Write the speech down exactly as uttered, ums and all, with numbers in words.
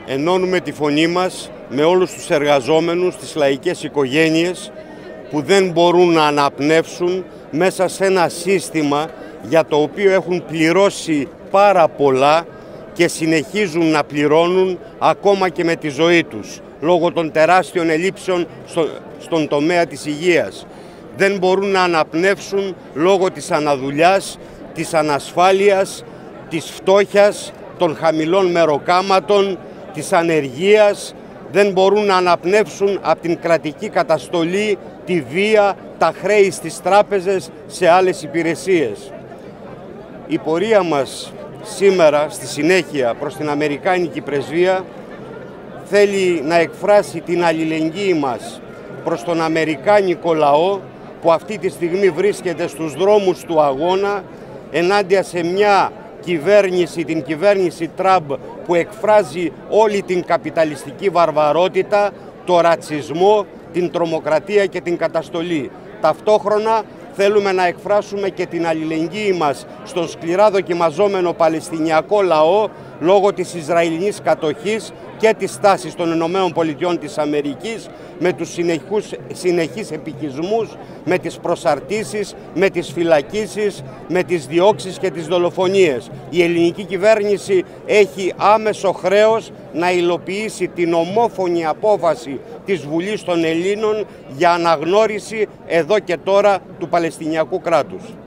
ενώνουμε τη φωνή μας με όλους τους εργαζόμενους, τις λαϊκές οικογένειες που δεν μπορούν να αναπνεύσουν μέσα σε ένα σύστημα για το οποίο έχουν πληρώσει πάρα πολλά και συνεχίζουν να πληρώνουν ακόμα και με τη ζωή τους, λόγω των τεράστιων ελλείψεων στο, στον τομέα της υγείας. Δεν μπορούν να αναπνεύσουν λόγω της αναδουλειάς, της ανασφάλειας, της φτώχειας, των χαμηλών μεροκάματων, της ανεργίας. Δεν μπορούν να αναπνεύσουν από την κρατική καταστολή, τη βία, τα χρέη στις τράπεζες, σε άλλες υπηρεσίες. Η πορεία μας σήμερα, στη συνέχεια, προς την Αμερικάνικη Πρεσβεία, θέλει να εκφράσει την αλληλεγγύη μας προς τον Αμερικάνικο λαό που αυτή τη στιγμή βρίσκεται στους δρόμους του αγώνα ενάντια σε μια κυβέρνηση, την κυβέρνηση Τραμπ, που εκφράζει όλη την καπιταλιστική βαρβαρότητα, το ρατσισμό, την τρομοκρατία και την καταστολή. Ταυτόχρονα θέλουμε να εκφράσουμε και την αλληλεγγύη μας στον σκληρά δοκιμαζόμενο Παλαιστινιακό λαό λόγω της Ισραηλινής κατοχής και της στάσης των Ηνωμένων Πολιτειών της Αμερικής, με τους συνεχούς, συνεχείς επικισμούς, με τις προσαρτήσεις, με τις φυλακίσεις, με τις διώξεις και τις δολοφονίες. Η ελληνική κυβέρνηση έχει άμεσο χρέος να υλοποιήσει την ομόφωνη απόφαση της Βουλής των Ελλήνων για αναγνώριση εδώ και τώρα του Παλαιστινιακού κράτους.